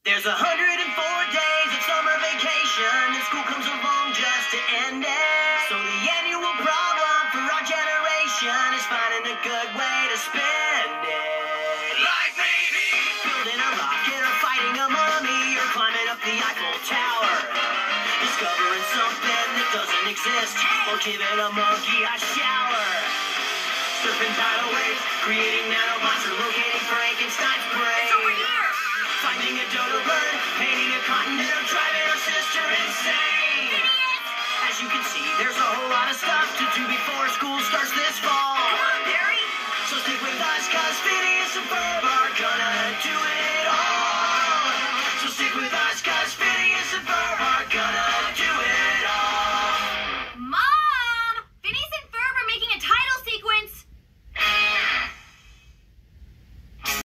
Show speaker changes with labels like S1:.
S1: There's 104 days of summer vacation, and school comes along just to end it. So the annual problem for our generation is finding a good way to spend it. Like maybe building a rocket or fighting a mummy or climbing up the Eiffel Tower. Discovering something that doesn't exist or giving a monkey a shower. Surfing tidal waves, creating nanobots or locating Frankenstein's brain.
S2: It's over here!
S1: Finding a dodo bird, painting a continent, or driving our sister insane. As you can see, there's a whole lot of stuff to do before school starts this fall.
S2: Come on, Barry!
S1: So stick with us, cause Phineas and Ferb are